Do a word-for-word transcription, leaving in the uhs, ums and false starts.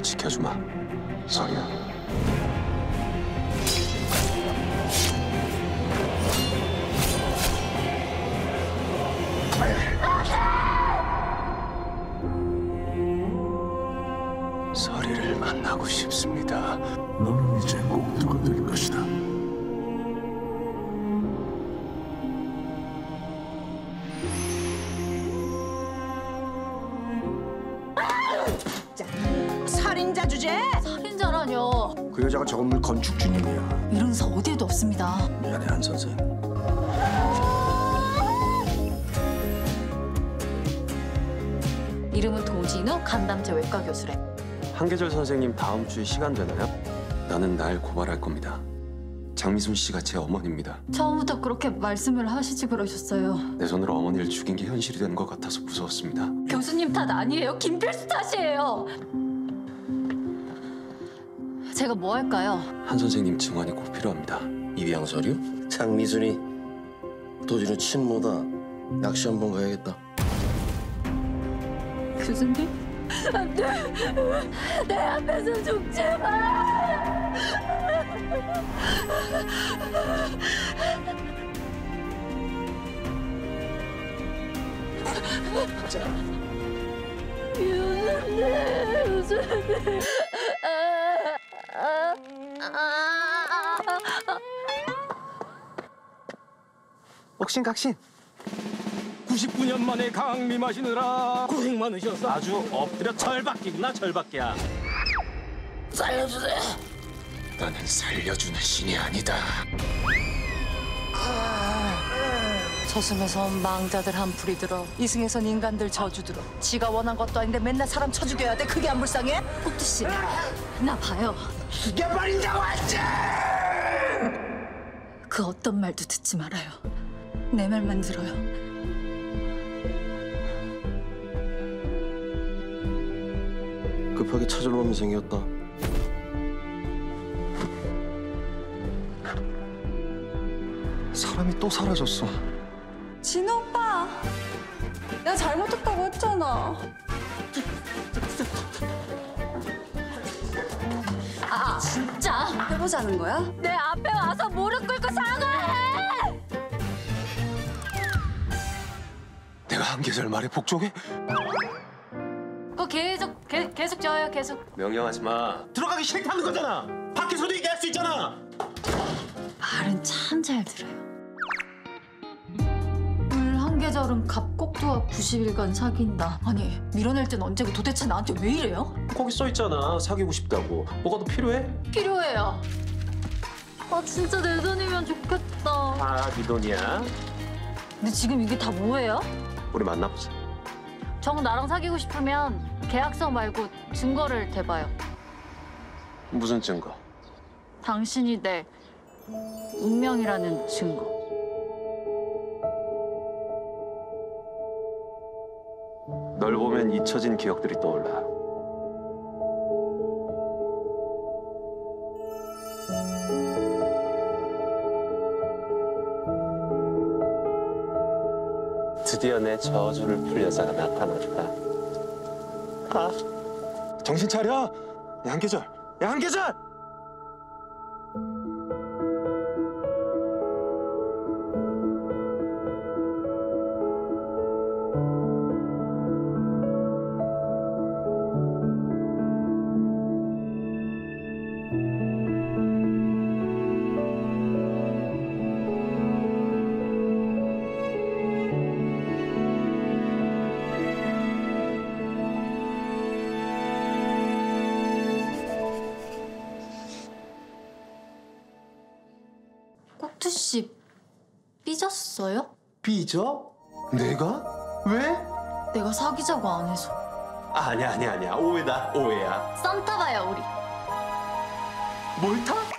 날 지켜주마, 서리야. 서리를 만나고 싶습니다. 너는 이제 꼭두가 될 것이다. 살인자 주제? 살인자라뇨. 그 여자가 저 건물 건축 주님이야. 이런 사 어디에도 없습니다. 미안해, 한 선생. 이름은 도진우, 간담제 외과 교수래. 한계절 선생님 다음 주에 시간 되나요? 나는 날 고발할 겁니다. 장미순 씨가 제 어머니입니다. 처음부터 그렇게 말씀을 하시지 그러셨어요. 내 손으로 어머니를 죽인 게 현실이 된 것 같아서 무서웠습니다. 교수님 탓 아니에요. 김필수 탓이에요. 제가 뭐 할까요? 한 선생님 증언이 꼭 필요합니다. 입양 서류? 장미순이 도진우 친모다. 낚시 한번 가야겠다. 교수님? 안 돼. 내 앞에서 죽지 마. 교수님, 교수님. 옥신각신. 구십구 년 만에 강미 마시느라 고생 많으셨어. 아주 엎드려 절박기구나, 절박기야. 살려주세요. 나는 살려주는 신이 아니다. 서슴에서 망자들 한풀이 들어 이승에선 인간들 저주 들어. 지가 원한 것도 아닌데 맨날 사람 쳐 죽여야 돼. 그게 안 불쌍해? 꼭두 씨, 나 봐요. 죽여버린다고 했지! 그 어떤 말도 듣지 말아요. 내 말만 들어요. 급하게 찾을 놈이 생겼다. 사람이 또 사라졌어. 진우 오빠, 내가 잘못했다고 했잖아. 아, 진짜? 해보자는 거야? 내 앞에 와서 무릎 꿇고 사과해! 내가 한계절 말에 복종해? 그거 계속, 계, 계속 저어요, 계속. 명령하지 마. 들어가기 싫다는 거잖아. 밖에서도 얘기할 수 있잖아. 말은 참 잘 들어요. 물 한 계절은 갑곡두와 구십 일간 사귄다. 아니, 밀어낼 땐 언제고 도대체 나한테 왜 이래요? 거기 써 있잖아. 사귀고 싶다고. 뭐가 더 필요해? 필요해요. 아, 진짜 내 돈이면 좋겠다. 아, 네 돈이야. 근데 지금 이게 다 뭐예요? 우리 만나보자. 정 나랑 사귀고 싶으면 계약서 말고 증거를 대봐요. 무슨 증거? 당신이 내 운명이라는 증거. 널 보면 잊혀진 기억들이 떠올라. 드디어 내 저주를 풀 여자가 나타났다. 아, 정신 차려! 야, 한계절! 야, 한계절! 꼭두 씨 삐졌어요? 삐져? 내가? 왜? 내가 사귀자고 안 해서. 아니야, 아니야, 아니야. 오해다, 오해야. 썸 타봐요, 우리. 뭘 타?